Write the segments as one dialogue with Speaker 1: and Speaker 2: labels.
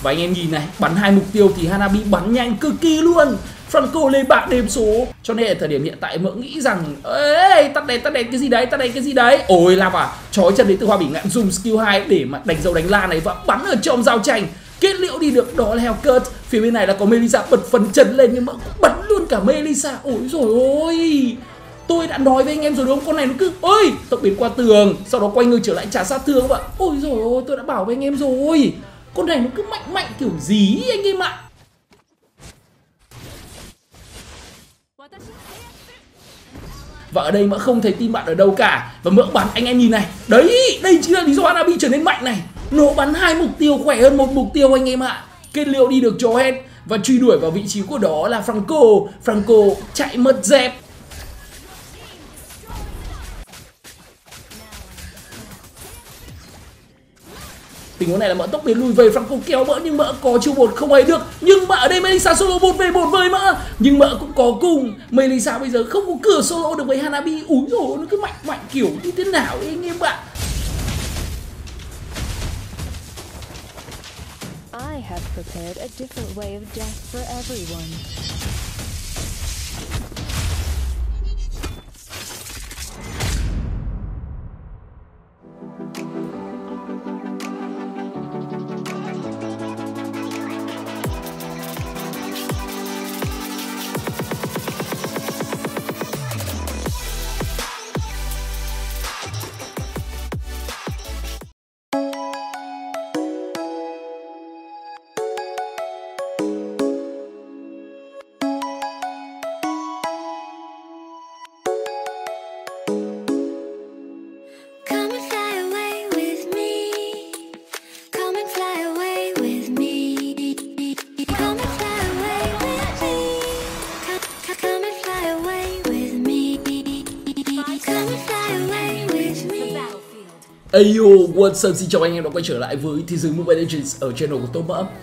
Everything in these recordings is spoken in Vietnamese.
Speaker 1: Và anh em nhìn này, bắn 2 mục tiêu thì Hanabi bắn nhanh cực kỳ luôn. Franco lên bảng đếm số. Cho nên ở thời điểm hiện tại mỡ nghĩ rằng ê, tắt đèn cái gì đấy, tắt đèn cái gì đấy. Ôi Lava chói chân đến từ Hoa Bỉ Ngạn dùng skill 2 để mà đánh dấu đánh la này và bắn ở trong giao tranh. Kết liễu đi được đó là Hellcat. Phía bên này là có Melissa bật phấn chấn lên nhưng mà cũng bắn luôn cả Melissa. Ôi rồi ôi, tôi đã nói với anh em rồi đúng không? Con này nó cứ ôi tốc biến qua tường, sau đó quay người trở lại trả sát thương các bạn. Ôi rồi ôi, tôi đã bảo với anh em rồi, con này nó cứ mạnh kiểu gì anh em ạ. Và ở đây mỡ không thấy team bạn ở đâu cả. Và mỡ bắn, anh em nhìn này. Đấy, đây chính là lý do Hanabi trở nên mạnh này. Nó bắn 2 mục tiêu khỏe hơn 1 mục tiêu anh em ạ. Kết liễu đi được cho hết. Và truy đuổi vào vị trí của đó là Franco. Franco chạy mất dép. Tình huống này là mỡ tốc biến lùi về, Franco kéo mỡ nhưng mỡ có chiêu một không ấy được. Nhưng mà ở đây Melissa solo 1v1 với mỡ. Nhưng mỡ cũng có cùng. Melissa bây giờ không có cửa solo được với Hanabi. Úi dồi, nó cứ mạnh kiểu như thế nào ấy anh em ạ.
Speaker 2: I have prepared a different way of death for everyone.
Speaker 1: Ayo, what's up, xin chào anh em đã quay trở lại với thế giới Mobile Legends ở channel của tôi Mỡ.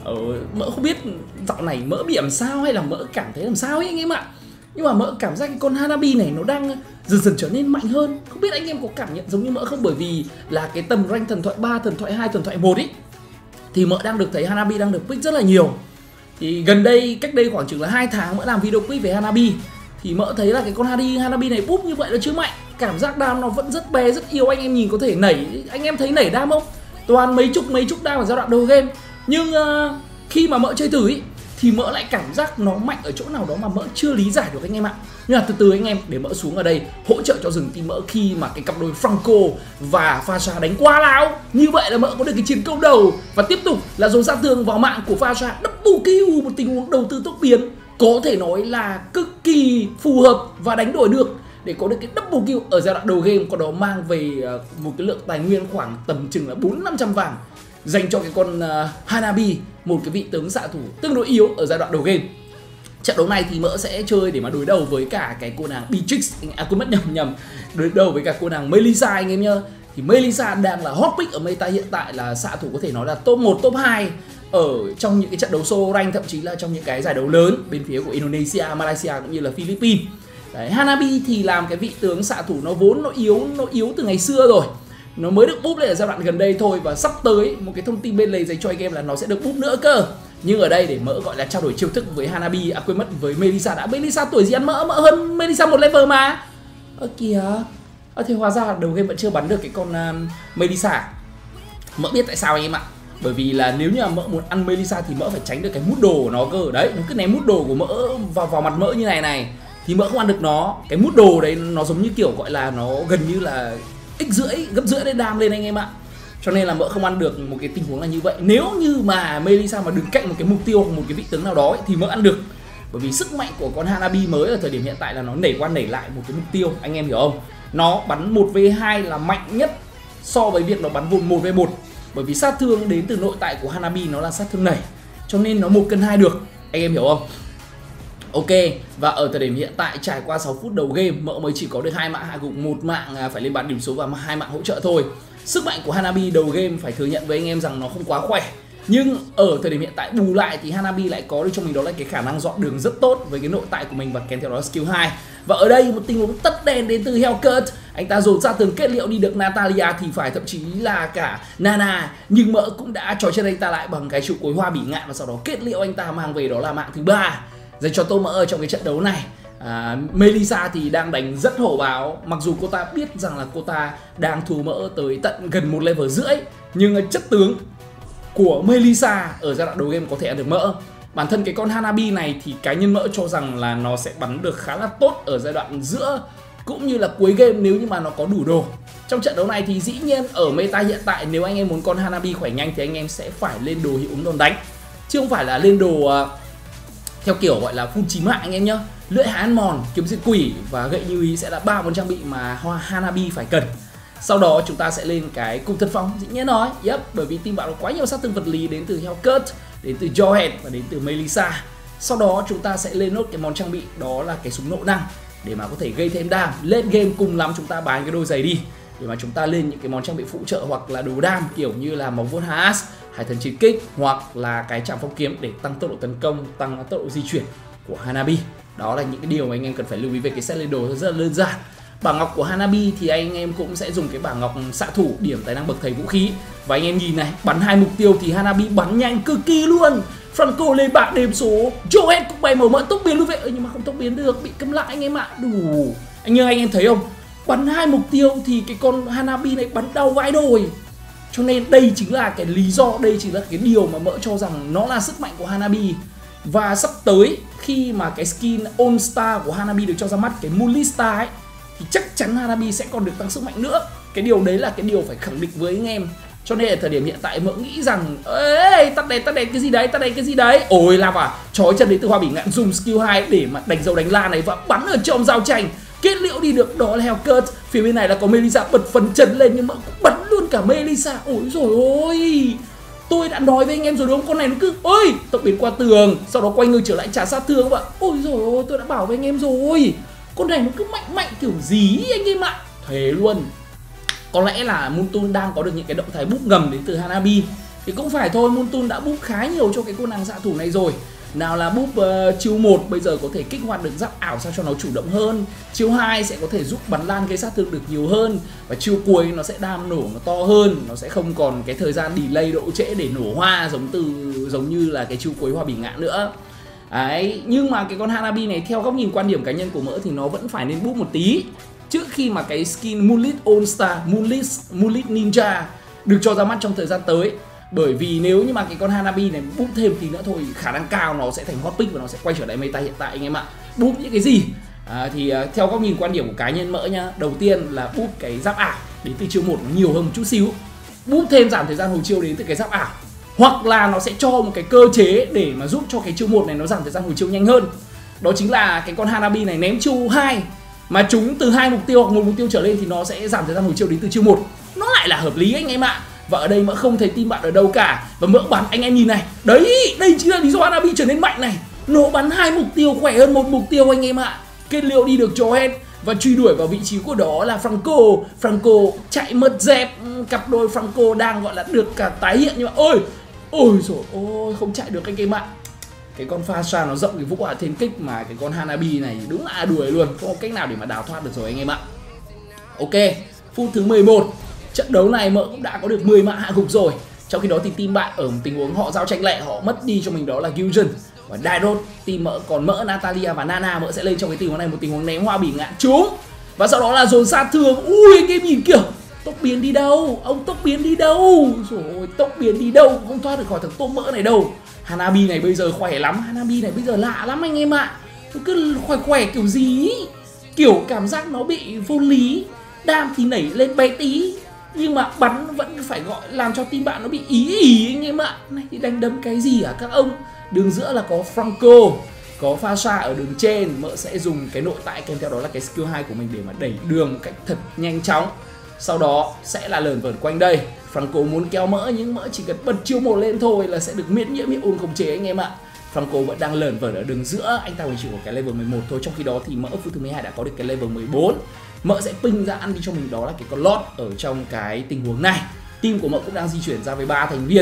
Speaker 1: Mỡ không biết dạo này mỡ bị làm sao hay là mỡ cảm thấy làm sao ấy anh em ạ. Nhưng mà mỡ cảm giác cái con Hanabi này nó đang dần dần trở nên mạnh hơn. Không biết anh em có cảm nhận giống như mỡ không, bởi vì là cái tầm rank thần thoại 3, thần thoại 2, thần thoại 1 ý thì mỡ đang được thấy Hanabi đang được pick rất là nhiều. Thì gần đây, cách đây khoảng chừng là 2 tháng mỡ làm video pick về Hanabi thì mỡ thấy là cái con Hanabi này búp như vậy nó chưa mạnh. Cảm giác đam nó vẫn rất bé, rất yếu. Anh em nhìn có thể nảy, anh em thấy nảy đam không? Toàn mấy chục đam ở giai đoạn đầu game. Nhưng khi mà mỡ chơi thử ý, thì mỡ lại cảm giác nó mạnh ở chỗ nào đó mà mỡ chưa lý giải được anh em ạ. Nhưng mà từ từ anh em, để mỡ xuống ở đây hỗ trợ cho rừng team mỡ khi mà cái cặp đôi Franco và Fasha đánh qua nào. Như vậy là mỡ có được cái chiến công đầu. Và tiếp tục là dồn sát thương vào mạng của Fasha, double kill, một tình huống đầu tư tốc biến có thể nói là cực kỳ phù hợp và đánh đổi được để có được cái double kill ở giai đoạn đầu game. Còn đó mang về một cái lượng tài nguyên khoảng tầm chừng là 400-500 vàng dành cho cái con Hanabi, một cái vị tướng xạ thủ tương đối yếu ở giai đoạn đầu game. Trận đấu này thì mỡ sẽ chơi để mà đối đầu với cả cái cô nàng Beatrix, quên mất nhầm, đối đầu với cả cô nàng Melissa anh em nhá. Thì Melissa đang là hot pick ở meta hiện tại, là xạ thủ có thể nói là top 1, top 2 ở trong những cái trận đấu solo rank, thậm chí là trong những cái giải đấu lớn bên phía của Indonesia, Malaysia cũng như là Philippines. Đấy, Hanabi thì làm cái vị tướng xạ thủ nó vốn nó yếu từ ngày xưa rồi. Nó mới được búp lên ở giai đoạn gần đây thôi, và sắp tới một cái thông tin bên lề dành cho anh em là nó sẽ được búp nữa cơ. Nhưng ở đây để mỡ gọi là trao đổi chiêu thức với Hanabi, quên mất với Melissa đã. Melissa tuổi gì ăn mỡ hơn Melissa một level mà. Kìa. Thì hóa ra đầu game vẫn chưa bắn được cái con Melissa. Mỡ biết tại sao anh em ạ. Bởi vì là nếu như mà mỡ muốn ăn Melissa thì mỡ phải tránh được cái mút đồ của nó cơ. Đấy, nó cứ ném mút đồ của mỡ vào mặt mỡ như này thì mỡ không ăn được nó. Cái mút đồ đấy nó giống như kiểu gọi là nó gần như là gấp rưỡi lên đam lên anh em ạ. Cho nên là mỡ không ăn được một cái tình huống là như vậy. Nếu như mà Melissa mà đứng cạnh một cái mục tiêu, một cái vị tướng nào đó ấy, thì mỡ ăn được. Bởi vì sức mạnh của con Hanabi mới ở thời điểm hiện tại là nó nảy qua nảy lại một cái mục tiêu, anh em hiểu không? Nó bắn 1v2 là mạnh nhất so với việc nó bắn 1v1. Bởi vì sát thương đến từ nội tại của Hanabi nó là sát thương nảy, cho nên nó 1 cân 2 được, anh em hiểu không? Ok, và ở thời điểm hiện tại trải qua 6 phút đầu game, mỡ mới chỉ có được 2 mạng hạ gục, 1 mạng phải lên bàn điểm số và 2 mạng hỗ trợ thôi. Sức mạnh của Hanabi đầu game phải thừa nhận với anh em rằng nó không quá khỏe. Nhưng ở thời điểm hiện tại bù lại thì Hanabi lại có được cho mình đó là cái khả năng dọn đường rất tốt với cái nội tại của mình và kèm theo đó là skill 2. Và ở đây một tình huống tất đèn đến từ Hellcat. Anh ta dồn sát thương kết liễu đi được Natalia thì phải, thậm chí là cả Nana, nhưng mỡ cũng đã trói chân anh ta lại bằng cái trụ cối hoa bỉ ngạn và sau đó kết liễu anh ta, mang về đó là mạng thứ 3 dành cho Tô Mỡ ở trong cái trận đấu này. Melissa thì đang đánh rất hổ báo, mặc dù cô ta biết rằng là cô ta đang thua Mỡ tới tận gần 1 level rưỡi, nhưng chất tướng của Melissa ở giai đoạn đầu game có thể ăn được Mỡ. Bản thân cái con Hanabi này thì cá nhân Mỡ cho rằng là nó sẽ bắn được khá là tốt ở giai đoạn giữa cũng như là cuối game nếu như mà nó có đủ đồ. Trong trận đấu này thì dĩ nhiên ở meta hiện tại nếu anh em muốn con Hanabi khỏe nhanh thì anh em sẽ phải lên đồ hiệu ứng đòn đánh, chứ không phải là lên đồ theo kiểu gọi là full chí mạng anh em nhá. Lưỡi hái ăn mòn, kiếm diệt quỷ và gậy như ý sẽ là 3 món trang bị mà Hanabi phải cần. Sau đó chúng ta sẽ lên cái cung thân phong, dĩ nhiên nói, bởi vì team bạn có quá nhiều sát thương vật lý đến từ Hellcat, đến từ Jawhead và đến từ Melissa. Sau đó chúng ta sẽ lên nốt cái món trang bị đó là cái súng nộ năng để mà có thể gây thêm đam. Lên game cùng lắm chúng ta bán cái đôi giày đi để mà chúng ta lên những cái món trang bị phụ trợ hoặc là đồ đam kiểu như là móng vuốt Haas, hải thần chiến kích hoặc là cái trảm phong kiếm để tăng tốc độ tấn công, tăng tốc độ di chuyển của Hanabi. Đó là những cái điều mà anh em cần phải lưu ý về cái set lên đồ rất là đơn giản. Bảng ngọc của Hanabi thì anh em cũng sẽ dùng cái bảng ngọc xạ thủ, điểm tài năng bậc thầy vũ khí. Và anh em nhìn này, bắn 2 mục tiêu thì Hanabi bắn nhanh cực kỳ luôn. Franco lên bảng đếm số, Jawhead cũng bay màu mỡ tốc biến luôn vậy, nhưng mà không tốc biến được, bị cấm lại anh em ạ. Đủ. Anh em thấy không? Bắn 2 mục tiêu thì cái con Hanabi này bắn đau vãi đồi. Cho nên đây chính là cái lý do, đây chính là cái điều mà Mỡ cho rằng nó là sức mạnh của Hanabi. Và sắp tới khi mà cái skin All Star của Hanabi được cho ra mắt, cái Moonlit Star ấy, thì chắc chắn Hanabi sẽ còn được tăng sức mạnh nữa. Cái điều đấy là cái điều phải khẳng định với anh em. Cho nên ở thời điểm hiện tại Mỡ nghĩ rằng ê, tắt đèn cái gì đấy, tắt đèn cái gì đấy. Ôi là vào chói chân đến từ hoa bỉ ngạn, dùng skill 2 để mà đánh dấu đánh la này và bắn ở trong giao tranh. Kết liễu đi được đó là Hellcat. Phía bên này là có Melissa bật phần chân lên nhưng Mỡ cũng bắn luôn cả Melissa. Ôi rồi ôi, tôi đã nói với anh em rồi đúng không? Con này nó cứ ôi tốc biến qua tường, sau đó quay người trở lại trả sát thương các bạn. Ôi rồi ôi, tôi đã bảo với anh em rồi, con này nó cứ mạnh kiểu gì anh em ạ. Thế luôn. Có lẽ là Moontoon đang có được những cái động thái búp ngầm đến từ Hanabi. Thì cũng phải thôi, Moontoon đã búp khá nhiều cho cái cô nàng xạ thủ này rồi. Nào là búp chiêu 1 bây giờ có thể kích hoạt được giáp ảo sao cho nó chủ động hơn. Chiêu 2 sẽ có thể giúp bắn lan gây sát thương được nhiều hơn. Và chiêu cuối nó sẽ đam nổ nó to hơn, nó sẽ không còn cái thời gian delay độ trễ để nổ hoa giống như là cái chiêu cuối hoa bỉ ngạn nữa. Đấy, nhưng mà cái con Hanabi này theo góc nhìn quan điểm cá nhân của Mỡ thì nó vẫn phải nên búp một tí trước khi mà cái skin Moonlit All Star, Moonlit Ninja được cho ra mắt trong thời gian tới. Bởi vì nếu như mà cái con Hanabi này búp thêm tí nữa thôi, khả năng cao nó sẽ thành hot pick và nó sẽ quay trở lại meta hiện tại anh em ạ. Búp những cái gì? Thì theo góc nhìn quan điểm của cá nhân Mỡ nhá, đầu tiên là búp cái giáp ảo đến từ chiêu 1 nó nhiều hơn một chút xíu. Búp thêm giảm thời gian hồi chiêu đến từ cái giáp ảo. Hoặc là nó sẽ cho một cái cơ chế để mà giúp cho cái chiêu 1 này nó giảm thời gian hồi chiêu nhanh hơn. Đó chính là cái con Hanabi này ném chiêu 2 mà chúng từ 2 mục tiêu hoặc 1 mục tiêu trở lên thì nó sẽ giảm thời gian hồi chiêu đến từ chiêu 1. Nó lại là hợp lý anh em ạ. Và ở đây Mỡ không thấy team bạn ở đâu cả. Và Mỡ bắn anh em nhìn này. Đấy, đây chính là lý do Hanabi trở nên mạnh này. Nó bắn 2 mục tiêu khỏe hơn 1 mục tiêu anh em ạ. Kết liễu đi được Jawhead và truy đuổi vào vị trí của đó là Franco. Franco chạy mất dép. Cặp đôi Franco đang gọi là được cả tái hiện nhưng mà ôi rồi ôi không chạy được anh em ạ. Cái con Fasha nó rộng cái vũ hỏa thiên kích mà cái con Hanabi này đúng là đuổi luôn, không có cách nào để mà đào thoát được rồi anh em ạ. Ok, phút thứ 11. Trận đấu này Mỡ cũng đã có được 10 mạng hạ gục rồi. Trong khi đó thì team bạn ở một tình huống họ giao tranh lẹ, họ mất đi cho mình đó là Gusion và Dairot. Team Mỡ còn Mỡ, Natalia và Nana. Mỡ sẽ lên trong cái tình huống này một tình huống ném hoa bỉ ngạn trúng. Và sau đó là dồn sát thương. Ui anh em nhìn kìa, tốc biến đi đâu? Ông tốc biến đi đâu? Rồi tốc biến đi đâu? Không thoát được khỏi thằng tôm Mỡ này đâu. Hanabi này bây giờ khỏe lắm. Hanabi này bây giờ lạ lắm anh em ạ. Nó cứ khỏe kiểu gì ý. Kiểu cảm giác nó bị vô lý. Đam thì nảy lên bé tí nhưng mà bắn vẫn phải gọi làm cho team bạn nó bị ý anh em ạ. Này thì đánh đấm cái gì hả các ông? Đường giữa là có Franco, có Fasha ở đường trên. Mỡ sẽ dùng cái nội tại kèm theo đó là cái skill 2 của mình để mà đẩy đường một cách thật nhanh chóng. Sau đó sẽ là lởn vởn quanh đây. Franco muốn kéo Mỡ nhưng Mỡ chỉ cần bật chiêu 1 lên thôi là sẽ được miễn nhiễm hiệu ứng khống chế anh em ạ. Franco vẫn đang lởn vởn ở đường giữa, anh ta chỉ có cái level 11 thôi. Trong khi đó thì Mỡ phút thứ 12 đã có được cái level 14. Mỡ sẽ ping ra ăn đi cho mình đó là cái con lót ở trong cái tình huống này. Team của Mỡ cũng đang di chuyển ra với 3 thành viên.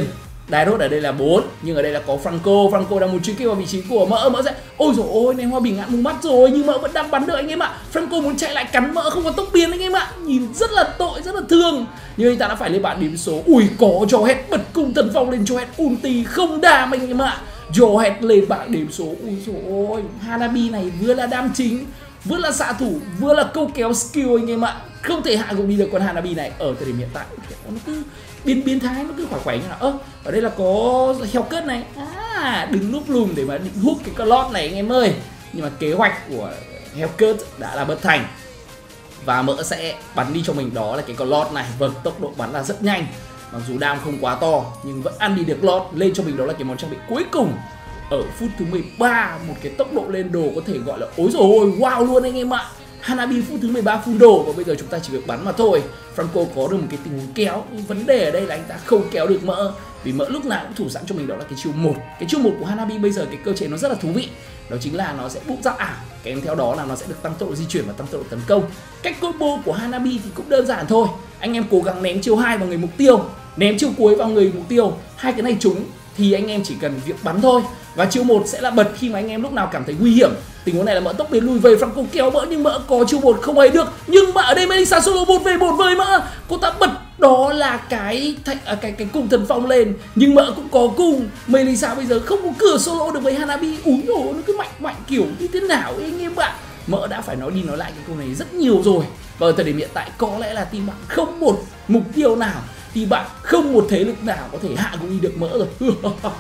Speaker 1: Dairot ở đây là 4, nhưng ở đây là có Franco đang muốn truy kích vào vị trí của Mỡ. Mỡ sẽ ôi dồi ôi, này Hoa Bình ngạn mù mắt rồi, nhưng Mỡ vẫn đang bắn được anh em ạ. Franco muốn chạy lại cắn Mỡ, không có tốc biến anh em ạ. Nhìn rất là tội, rất là thương. Nhưng anh ta đã phải lên bạn điểm số. Ui, có Jawhead bật cung tấn phong lên, Jawhead ulti không đam anh em ạ. Jawhead lên bảng điểm số. Ui dồi ôi, Hanabi này vừa là đam chính, vừa là xạ thủ, vừa là câu kéo skill anh em ạ. Không thể hạ gục đi được con Hanabi này ở thời điểm hiện tại. Nó cứ biến thái, nó cứ khỏe như nào. Ở đây là có Hellcat này. Đứng núp lùm để mà định hút cái Claude này anh em ơi. Nhưng mà kế hoạch của Hellcat đã là bất thành. Và Mỡ sẽ bắn đi cho mình đó là cái Claude này. Vâng, tốc độ bắn là rất nhanh. Mặc dù đam không quá to nhưng vẫn ăn đi được Claude. Lên cho mình đó là cái món trang bị cuối cùng ở phút thứ 13. Một cái tốc độ lên đồ có thể gọi là ối dồi ôi, wow luôn anh em ạ. Hanabi phút thứ 13 full đồ và bây giờ chúng ta chỉ việc bắn mà thôi. Franco có được một cái tình huống kéo, nhưng vấn đề ở đây là anh ta không kéo được Mỡ. Vì Mỡ lúc nào cũng thủ sẵn cho mình đó là cái chiêu 1. Cái chiêu 1 của Hanabi bây giờ cái cơ chế nó rất là thú vị. Đó chính là nó sẽ búp giáp ảo, kèm theo đó là nó sẽ được tăng tốc độ di chuyển và tăng tốc độ tấn công. Cách combo của Hanabi thì cũng đơn giản thôi. Anh em cố gắng ném chiêu 2 vào người mục tiêu, ném chiêu cuối vào người mục tiêu. Hai cái này trúng thì anh em chỉ cần việc bắn thôi. Và chiêu 1 sẽ là bật khi mà anh em lúc nào cảm thấy nguy hiểm. Tình huống này là Mỡ tốc biến lùi về, Franco kéo Mỡ nhưng Mỡ có chiêu 1 không ấy được. Nhưng mà ở đây Melissa solo 1v1 với Mỡ. Cô ta bật đó là cái cung thần phong lên, nhưng Mỡ cũng có cung. Melissa bây giờ không có cửa solo được với Hanabi. Úi dồi, nó cứ mạnh kiểu như thế nào ấy anh em ạ. Mỡ đã phải nói đi nói lại cái câu này rất nhiều rồi. Và ở thời điểm hiện tại có lẽ là team bạn không một mục tiêu nào, thì bạn không một thế lực nào có thể hạ gục đi được Mỡ rồi.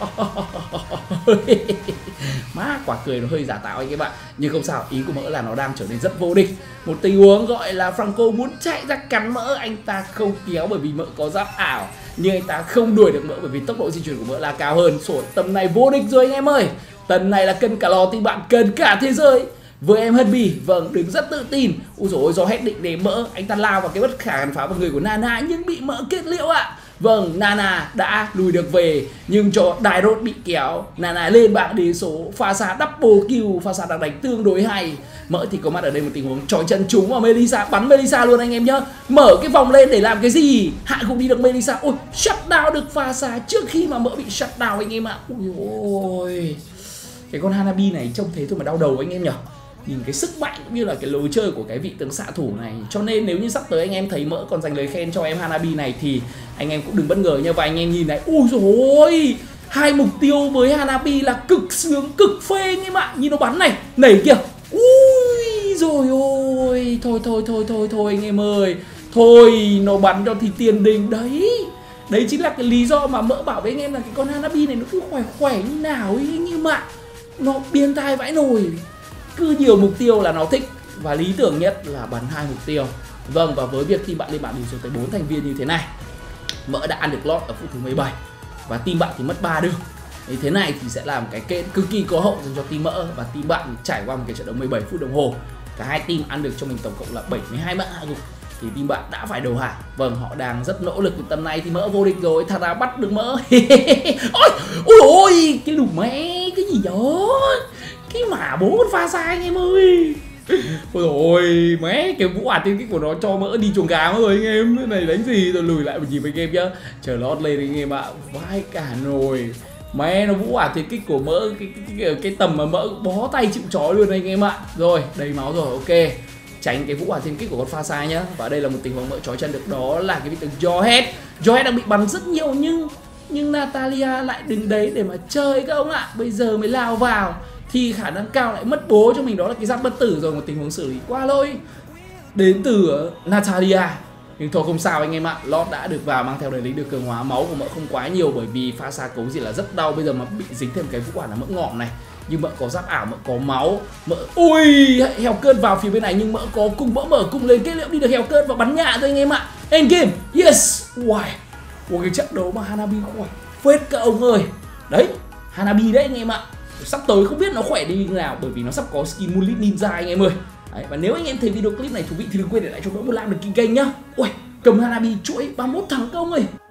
Speaker 1: Má, quả cười nó hơi giả tạo anh các bạn. Nhưng không sao, ý của Mỡ là nó đang trở nên rất vô địch. Một tình huống gọi là Franco muốn chạy ra cắn Mỡ, anh ta không kéo bởi vì Mỡ có giáp ảo. Nhưng anh ta không đuổi được Mỡ bởi vì tốc độ di chuyển của Mỡ là cao hơn. Sổ tầm này vô địch rồi anh em ơi. Tầm này là cân cả lò thì bạn cần cả thế giới. Với em Hân vâng, đứng rất tự tin. Ui dồi ôi, do hết định để Mỡ, anh ta lao vào cái bất khả kháng phá vào người của Nana nhưng bị Mỡ kết liễu ạ. Vâng, Nana đã lùi được về nhưng cho Dairot bị kéo. Nana lên bảng điểm số, pha xa double kill, pha xa đang đánh tương đối hay. Mỡ thì có mặt ở đây một tình huống chói chân trúng vào Melissa, bắn Melissa luôn anh em nhá. Mở cái vòng lên để làm cái gì? Hạ cũng đi được Melissa. Ôi, shutdown được pha xa trước khi mà Mỡ bị shutdown anh em ạ. Ui ôi, cái con Hanabi này trông thế thôi mà đau đầu anh em nhỉ. Nhìn cái sức mạnh cũng như là cái lối chơi của cái vị tướng xạ thủ này. Cho nên nếu như sắp tới anh em thấy Mỡ còn dành lời khen cho em Hanabi này thì anh em cũng đừng bất ngờ nha. Và anh em nhìn này, ui dồi ôi, hai mục tiêu với Hanabi là cực sướng, cực phê anh em ạ. Nhìn nó bắn này, nảy kìa. Ui rồi ôi, thôi anh em ơi. Thôi, nó bắn cho thì tiền đình đấy. Đấy chính là cái lý do mà Mỡ bảo với anh em là cái con Hanabi này nó cứ khỏe như nào ấy anh em ạ. Nó biến態vãi nồi. Cứ nhiều mục tiêu là nó thích. Và lý tưởng nhất là bắn 2 mục tiêu. Vâng, và với việc team bạn lên bạn điểm số tới 4 thành viên như thế này, Mỡ đã ăn được lót ở phút thứ 17. Và team bạn thì mất 3 đường. Thế này thì sẽ làm cái kết cực kỳ có hậu dành cho team Mỡ. Và team bạn trải qua một cái trận đấu 17 phút đồng hồ, cả hai team ăn được cho mình tổng cộng là 72 mạng hạ gục, thì team bạn đã phải đầu hàng. Vâng, họ đang rất nỗ lực. Tầm này thì Mỡ vô địch rồi, thật ra bắt được Mỡ. Ôi ôi, cái lù mẹ, cái gì đó, cái mả bố con pha sai anh em ơi. Ôi ôi, mẹ, cái vũ hỏa tiên kích của nó cho Mỡ đi chuồng gà rồi anh em. Cái này đánh gì rồi lùi lại một nhìn với game nhá. Chờ lót lên anh em ạ. Vai cả nồi. Mẹ, nó vũ hỏa tiên kích của Mỡ, cái tầm mà Mỡ bó tay chịu chó luôn anh em ạ. Rồi, đầy máu rồi, ok. Tránh cái vũ hỏa tiên kích của con pha sai nhá. Và đây là một tình huống Mỡ chói chân được, đó là cái vị tướng Jawhead. Jawhead đang bị bắn rất nhiều nhưng Natalia lại đứng đấy để mà chơi các ông ạ. Bây giờ mới lao vào thì khả năng cao lại mất bố cho mình đó là cái giáp bất tử rồi. Một tình huống xử lý qua lỗi đến từ Natalia. Nhưng thôi không sao anh em ạ. Lót đã được vào, mang theo đời lính được cường hóa. Máu của Mỡ không quá nhiều bởi vì pha xa cấu gì là rất đau. Bây giờ mà bị dính thêm cái vũ quả là Mỡ ngọm này. Nhưng Mỡ có giáp ảo, Mỡ có máu. Mỡ, ui, heo cơn vào phía bên này nhưng Mỡ có cung. Mỡ mở cung lên kết liễu đi được heo cơn và bắn nhạ thôi anh em ạ. Endgame, yes. Wow, một cái trận đấu mà Hanabi khỏe phết các ông ơi. Đấy, Hanabi đấy anh em ạ. Sắp tới không biết nó khỏe đi như nào bởi vì nó sắp có skin Moonlit Ninja anh em ơi. Đấy, và nếu anh em thấy video clip này thú vị thì đừng quên để lại cho Mỡ một like đăng ký kênh nhá. Ui, cầm Hanabi chuỗi 31 thắng các ông ơi.